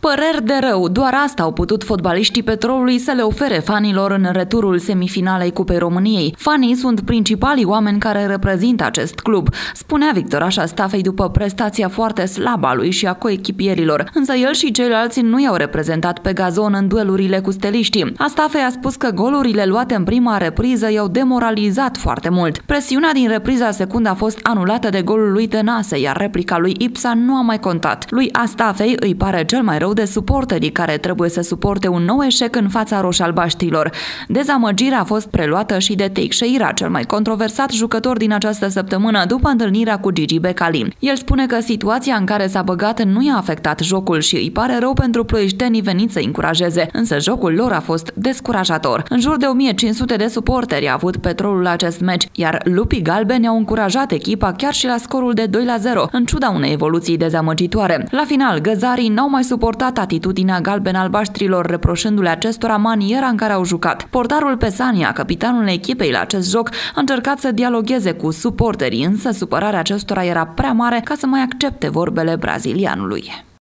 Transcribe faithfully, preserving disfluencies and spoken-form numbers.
Păreri de rău, doar asta au putut fotbaliștii Petrolului să le ofere fanilor în returul semifinalei Cupei României. Fanii sunt principalii oameni care reprezintă acest club, spunea Victor Așastafei după prestația foarte slabă a lui și a coechipierilor, însă el și ceilalți nu i-au reprezentat pe gazon în duelurile cu steliștii. Astafei a spus că golurile luate în prima repriză i-au demoralizat foarte mult. Presiunea din repriza secundă a fost anulată de golul lui Tenase, iar replica lui Ipsa nu a mai contat. Lui Astafei îi pare cel mai rău de suporterii care trebuie să suporte un nou eșec în fața roș-albaștrilor. Dezamăgirea a fost preluată și de Teixeira, cel mai controversat jucător din această săptămână după întâlnirea cu Gigi Becali. El spune că situația în care s-a băgat nu i-a afectat jocul și îi pare rău pentru ploieștenii veniți să încurajeze, însă jocul lor a fost descurajator. În jur de o mie cinci sute de suporteri a avut Petrolul la acest meci, iar lupii galbeni au încurajat echipa chiar și la scorul de doi la zero, în ciuda unei evoluții dezamăgitoare. La final, găzarii n-au mai suportat atitudinea galben-albaștrilor, reproșându-le acestora maniera în care au jucat. Portarul Pesania, capitanul echipei la acest joc, a încercat să dialogueze cu suporterii, însă supărarea acestora era prea mare ca să mai accepte vorbele brazilianului.